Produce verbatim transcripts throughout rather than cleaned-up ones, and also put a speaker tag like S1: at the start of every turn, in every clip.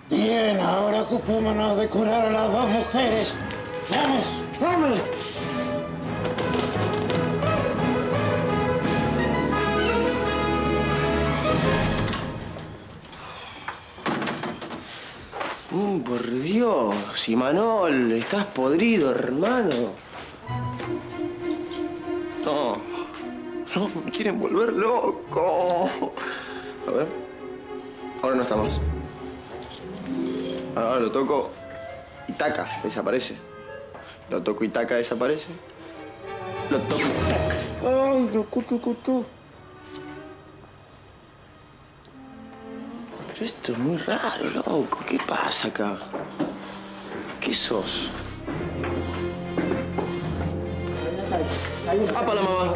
S1: Bien, ahora ocupémonos de curar a las dos mujeres. ¡Vamos, vamos!
S2: Mm, por Dios, Imanol, estás podrido, hermano. No, no, me quieren volver loco. A ver. Ahora no estamos. Ahora lo toco y taca, desaparece. Lo toco y taca, desaparece. Lo toco y taca. Ay, lo cutu, cutu. Pero esto es muy raro, loco. ¿Qué pasa acá? ¿Qué sos? ¡Apa la mamá!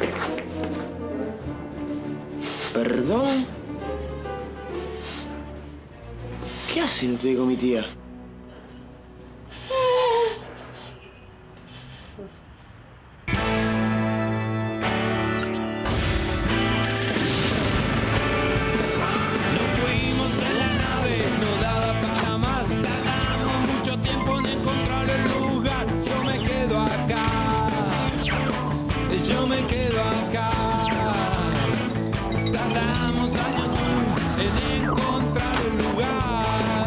S2: ¿Perdón? ¿Qué hacen ustedes con mi tía?
S3: Yo me quedo acá. Tardamos años luz en encontrar el lugar.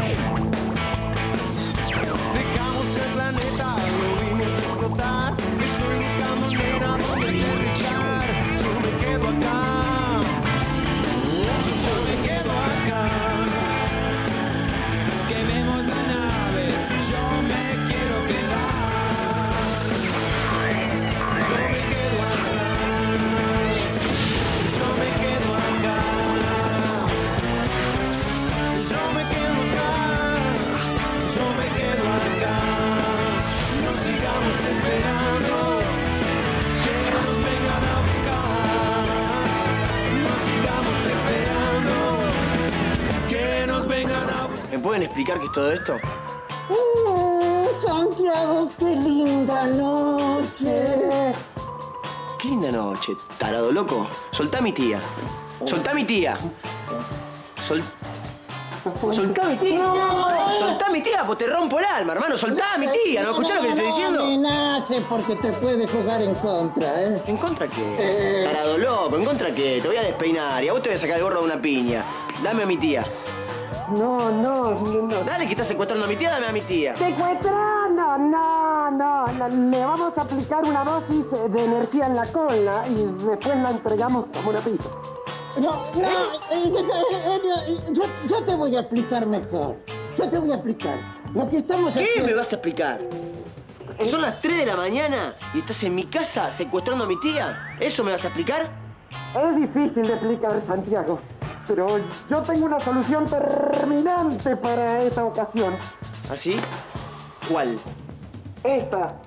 S3: Dejamos el planeta, lo vimos explotar. Estoy buscando manera donde aterrizar. Yo me quedo acá. Yo me quedo acá. Quememos la nave. Yo me quiero quedar.
S2: ¿Me pueden explicar qué es todo esto?
S1: ¡Uh, Santiago, qué linda noche!
S2: Qué linda noche, tarado loco. Soltá a mi tía. Soltá a mi tía. Sol... Soltá a mi tía. Soltá a mi tía, pues te rompo el alma, hermano. Soltá a mi tía. ¿No escuchás lo que te estoy diciendo?
S1: No me nace porque te puede jugar en contra, ¿eh?
S2: ¿En contra qué?
S1: Eh...
S2: Tarado loco, ¿en contra qué? Te voy a despeinar y a vos te voy a sacar el gorro de una piña. Dame a mi tía.
S1: No, no, no.
S2: Dale, que estás secuestrando a mi tía, dame a mi tía.
S1: ¿Secuestrando? No, no. Le vamos a aplicar una dosis de energía en la cola y después la entregamos como una pizza. No, no. ¿Eh? Yo, yo te voy a explicar mejor. Yo te voy a explicar. Lo que estamos
S2: ¿Qué
S1: haciendo...
S2: me vas a explicar? ¿Son las tres de la mañana y estás en mi casa secuestrando a mi tía? ¿Eso me vas a explicar?
S1: Es difícil de explicar, Santiago. Pero yo tengo una solución terminante para esta ocasión.
S2: ¿Así? ¿Cuál?
S1: Esta.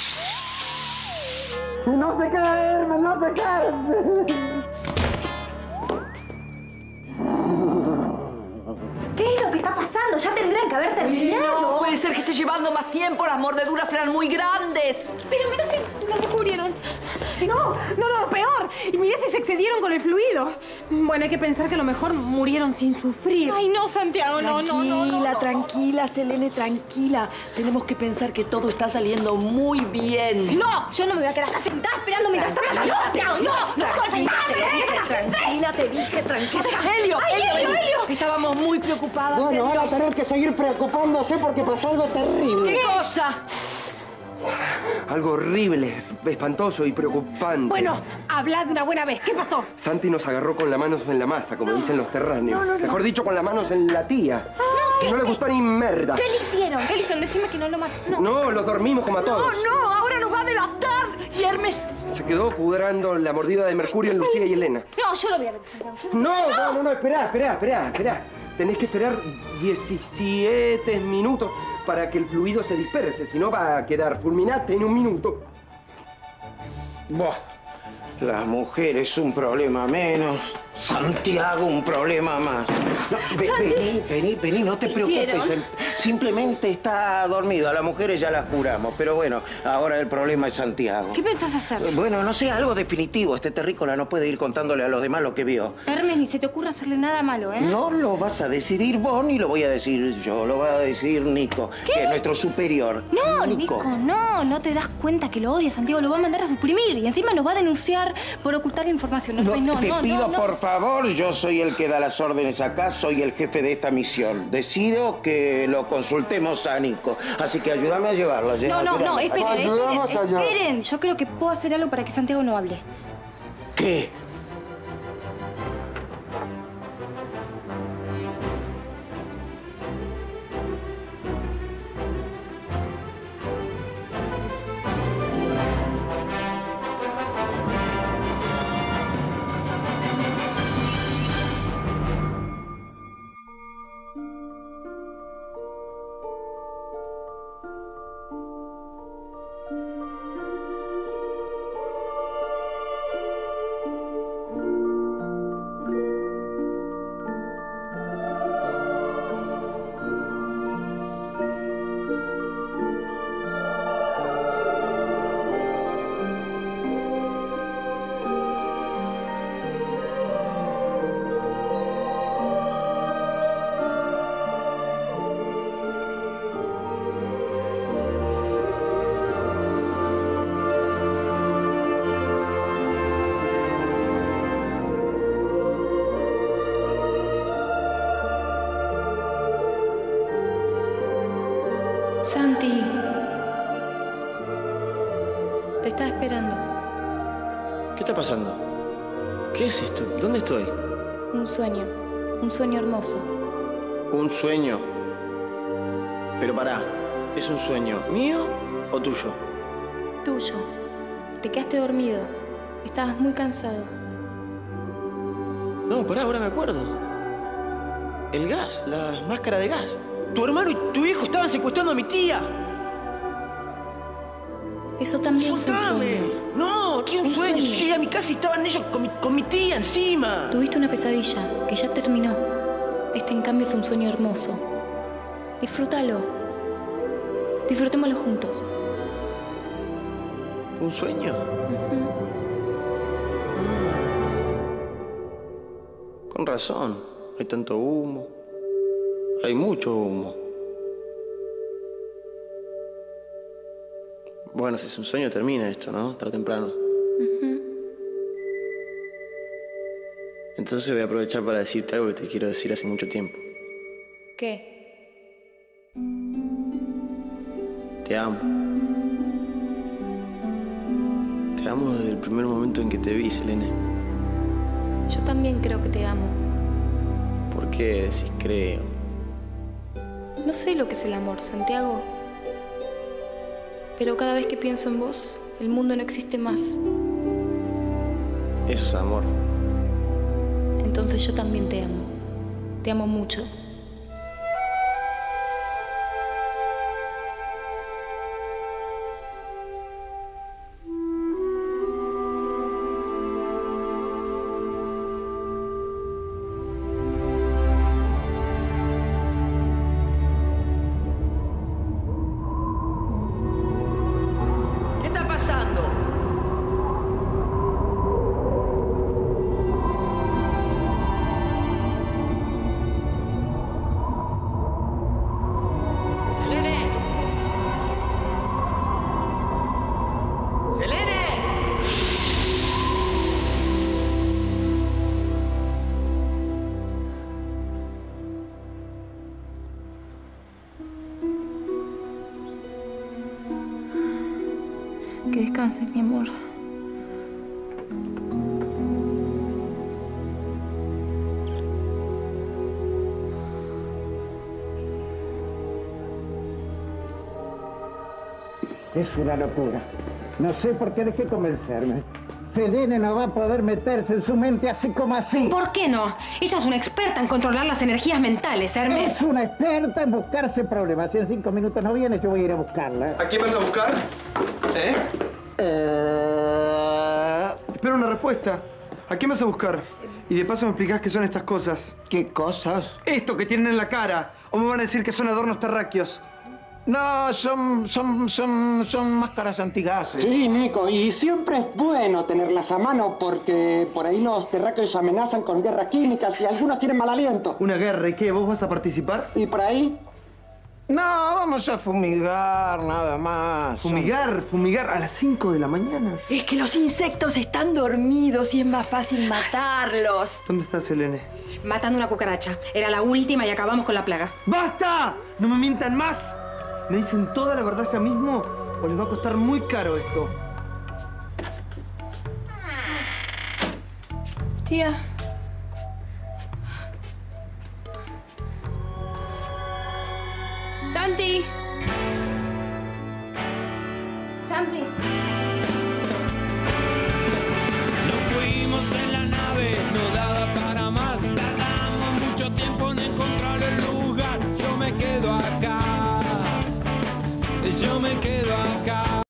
S1: No sé caerme, no sé caerme.
S4: ¿Qué es lo que está pasando? Ya tendrían que haber terminado.
S5: No puede ser que esté llevando más tiempo. Las mordeduras eran muy grandes.
S4: Pero mira si los, los descubrieron.
S6: No, no, no, peor. Y mirá si se excedieron con el fluido. Bueno, hay que pensar que a lo mejor murieron sin sufrir.
S4: Ay, no, Santiago, no, no, no, no.
S5: Tranquila, tranquila, Selene, tranquila. Tenemos que pensar que todo está saliendo muy bien.
S4: No, yo no me voy a quedar acá sentada esperando mientras está pasando. Santiago, no, no, no,
S5: tranquila, te dije, tranquila. Helio,
S4: Ay,
S5: Helio,
S4: Helio, Helio.
S5: Estábamos muy preocupadas.
S1: Bueno,
S5: Helio.
S1: ahora a tener que seguir preocupándose porque pasó algo terrible.
S5: ¿Qué cosa?
S7: Algo horrible, espantoso y preocupante.
S6: Bueno, habla de una buena vez. ¿Qué pasó?
S7: Santi nos agarró con las manos en la masa, como dicen los terráneos.
S6: No, no, no.
S7: Mejor dicho, con las manos en la tía.
S4: ¿qué?
S7: No le gustó ni merda.
S4: ¿Qué le hicieron? ¿Qué le hicieron? Decime que no lo mataron. No.
S7: No, los dormimos como a
S5: No,
S7: todos.
S5: no, ahora nos va a delatar. Y Hermes...
S7: Se quedó cudrando la mordida de Mercurio en Lucía y Elena.
S4: No, yo lo voy a ver, Santiago. Yo lo-
S7: No, no, no, no, esperá, esperá, esperá, esperá. Tenés que esperar diecisiete minutos para que el fluido se disperse, si no va a quedar fulminante en un minuto.
S2: Buah,
S8: Las mujeres un problema menos. Santiago un problema más. No, ve, vení, vení, vení, no te preocupes. El, simplemente está dormido. A las mujeres ya las curamos. Pero bueno, ahora el problema es Santiago.
S4: ¿Qué pensás hacer?
S8: Bueno, no sé, algo definitivo. Este terrícola no puede ir contándole a los demás lo que vio.
S4: Hermes, ni se te ocurra hacerle nada malo, ¿eh?
S8: No lo vas a decidir vos ni lo voy a decir yo. Lo va a decir Nico, ¿Qué? que es nuestro superior.
S4: No,
S8: Nico.
S4: Nico, no. No te das cuenta que lo odia. Santiago lo va a mandar a suprimir. Y encima nos va a denunciar por ocultar la información. No,
S8: no,
S4: no,
S8: te
S4: no,
S8: pido,
S4: no, no.
S8: por favor, yo soy el que da las órdenes acá. Soy el jefe de esta misión. Decido que lo consultemos a Nico. Así que ayúdame a llevarlo.
S4: No, no, no, esperen,
S1: Ayudamos
S4: esperen,
S1: allá.
S4: esperen. Yo creo que puedo hacer algo para que Santiago no hable.
S8: ¿Qué?
S4: Santi. Te estaba esperando.
S2: ¿Qué está pasando? ¿Qué es esto? ¿Dónde estoy?
S4: Un sueño. Un sueño hermoso.
S2: ¿Un sueño? Pero pará, ¿es un sueño mío o tuyo?
S4: Tuyo. Te quedaste dormido. Estabas muy cansado.
S2: No, pará, ahora me acuerdo. El gas, la máscara de gas. Tu hermano y tu hijo estaban secuestrando a mi tía.
S4: Eso también fue un
S2: ¡Soltame!
S4: sueño.
S2: No, ¿qué un,
S4: Un
S2: sueño?
S4: sueño.
S2: Yo llegué a mi casa y estaban ellos con mi, con mi tía encima.
S4: Tuviste una pesadilla que ya terminó. Este, en cambio, es un sueño hermoso. Disfrútalo. Disfrutémoslo juntos.
S2: ¿Un sueño?
S4: Uh-huh.
S2: Con razón. Hay tanto humo. Hay mucho humo. Bueno, si es un sueño, termina esto, ¿no? Tarde o temprano.
S4: Uh-huh.
S2: Entonces voy a aprovechar para decirte algo que te quiero decir hace mucho tiempo.
S4: ¿Qué?
S2: Te amo. Te amo desde el primer momento en que te vi, Selene.
S4: Yo también creo que te amo.
S2: ¿Por qué decís creo?
S4: No sé lo que es el amor, Santiago. Pero cada vez que pienso en vos, el mundo no existe más.
S2: Eso es amor.
S4: Entonces yo también te amo. Te amo mucho.
S2: ¿Qué está pasando? ¡Selene! ¡Selene!
S4: Que descanses, mi amor.
S9: Es una locura. No sé por qué dejé convencerme. Selene no va a poder meterse en su mente así como así.
S6: ¿Por qué no? Ella es una experta en controlar las energías mentales, Hermes.
S9: Es una experta en buscarse problemas. Si en cinco minutos no viene, yo voy a ir a buscarla.
S7: ¿A quién vas a buscar? ¿Eh?
S9: Eh,
S7: respuesta. ¿A qué me vas a buscar? Y de paso me explicás qué son estas cosas.
S8: ¿Qué cosas?
S7: Esto que tienen en la cara. ¿O me van a decir que son adornos terráqueos?
S8: No, son, son, son, son máscaras antigases.
S1: Sí, Nico, y siempre es bueno tenerlas a mano porque por ahí los terráqueos amenazan con guerras químicas y algunos tienen mal aliento.
S7: ¿Una guerra? ¿Y qué? ¿Vos vas a participar?
S1: ¿Y por ahí?
S8: No, vamos a fumigar, nada más.
S7: ¿Fumigar? ¿Fumigar a las cinco de la mañana?
S5: Es que los insectos están dormidos y es más fácil matarlos.
S7: ¿Dónde está Selene?
S6: Matando una cucaracha. Era la última y acabamos con la plaga.
S7: ¡Basta! ¡No me mientan más! ¿Me dicen toda la verdad ya mismo o les va a costar muy caro esto?
S4: Tía. Santi. Santi.